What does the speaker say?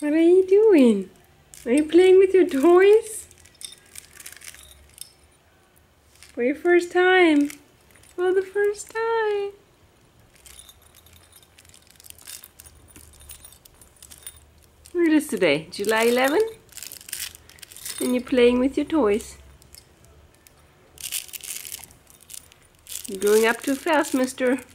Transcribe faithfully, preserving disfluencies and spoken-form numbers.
What are you doing? Are you playing with your toys? For your first time. For the first time. What is today? July eleventh? And you're playing with your toys. You're growing up too fast, mister.